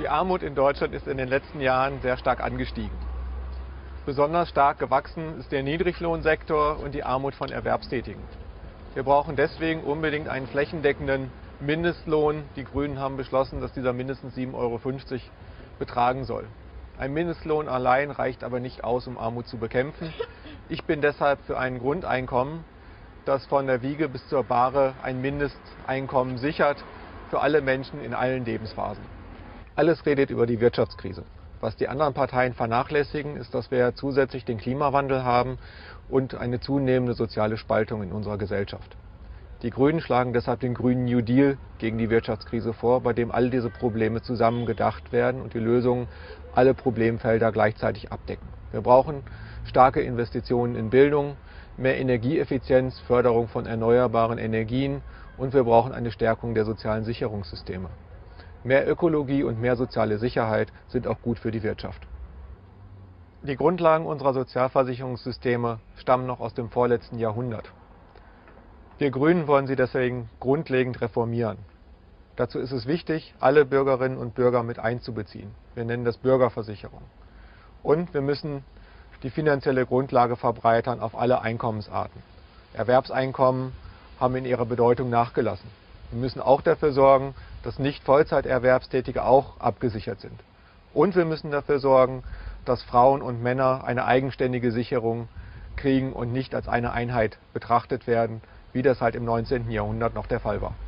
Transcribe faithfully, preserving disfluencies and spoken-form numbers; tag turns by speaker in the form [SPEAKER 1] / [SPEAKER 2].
[SPEAKER 1] Die Armut in Deutschland ist in den letzten Jahren sehr stark angestiegen. Besonders stark gewachsen ist der Niedriglohnsektor und die Armut von Erwerbstätigen. Wir brauchen deswegen unbedingt einen flächendeckenden Mindestlohn. Die Grünen haben beschlossen, dass dieser mindestens sieben Euro fünfzig betragen soll. Ein Mindestlohn allein reicht aber nicht aus, um Armut zu bekämpfen. Ich bin deshalb für ein Grundeinkommen, das von der Wiege bis zur Bahre ein Mindesteinkommen sichert für alle Menschen in allen Lebensphasen. Alles redet über die Wirtschaftskrise. Was die anderen Parteien vernachlässigen, ist, dass wir zusätzlich den Klimawandel haben und eine zunehmende soziale Spaltung in unserer Gesellschaft. Die Grünen schlagen deshalb den grünen New Deal gegen die Wirtschaftskrise vor, bei dem all diese Probleme zusammen gedacht werden und die Lösungen alle Problemfelder gleichzeitig abdecken. Wir brauchen starke Investitionen in Bildung, mehr Energieeffizienz, Förderung von erneuerbaren Energien und wir brauchen eine Stärkung der sozialen Sicherungssysteme. Mehr Ökologie und mehr soziale Sicherheit sind auch gut für die Wirtschaft. Die Grundlagen unserer Sozialversicherungssysteme stammen noch aus dem vorletzten Jahrhundert. Wir Grünen wollen sie deswegen grundlegend reformieren. Dazu ist es wichtig, alle Bürgerinnen und Bürger mit einzubeziehen. Wir nennen das Bürgerversicherung. Und wir müssen die finanzielle Grundlage verbreitern auf alle Einkommensarten. Erwerbseinkommen haben in ihrer Bedeutung nachgelassen. Wir müssen auch dafür sorgen, dass nicht Vollzeiterwerbstätige auch abgesichert sind. Und wir müssen dafür sorgen, dass Frauen und Männer eine eigenständige Sicherung kriegen und nicht als eine Einheit betrachtet werden, wie das halt im neunzehnten Jahrhundert noch der Fall war.